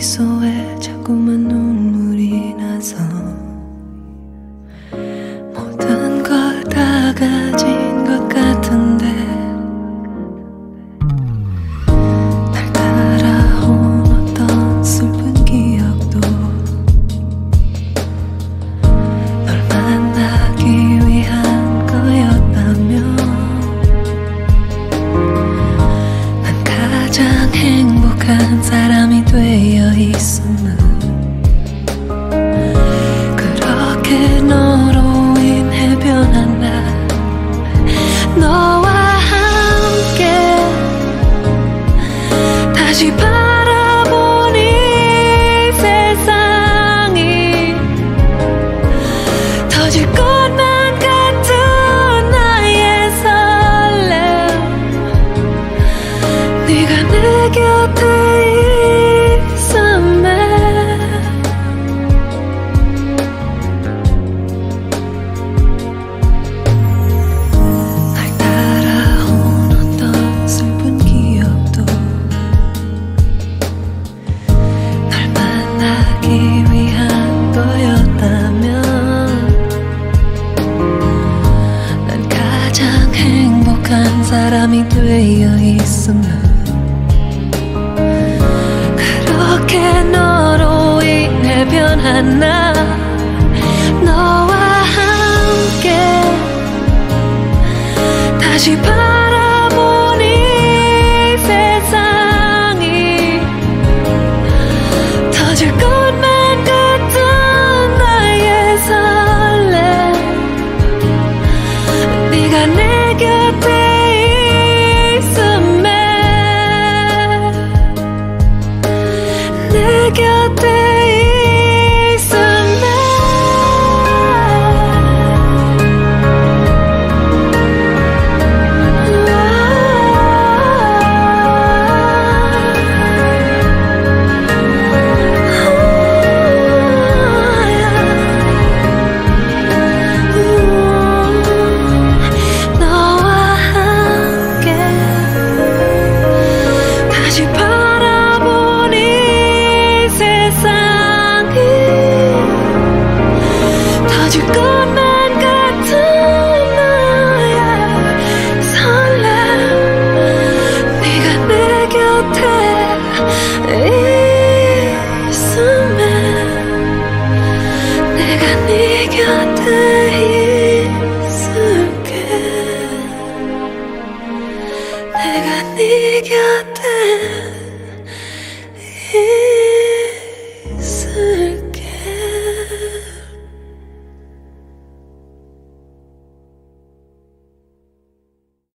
미소에 자꾸만 눈물이 나서 모든 걸 다 가진 것 같은데 날 따라온 어떤 슬픈 기억도 널 만나기 위한 거였다면 난 가장 행복한 사람이 되어 있음을 그렇게 너로 인해 변한 나 너와 함께 다시 바라보니 세상이 터질 것만 같은 나의 설렘 네가 내 곁에 있음에 날 따라온 어떤 슬픈 기억도 널 만나기 위한 거였다면 난 가장 행복한 사람이 되어 있음을 그렇게 너로 인해 변한 나 너와 함께 다시 바라보니 세상이 터질 것만 같은 나의 설렘 네가 내 곁에 있음에 내 곁에 너와 함께 다시 바라보니 세상이 터질 것만 같은 나의 설렘 네가 내 곁에 있음에 내가 네 곁에 있을게 내가 네 곁에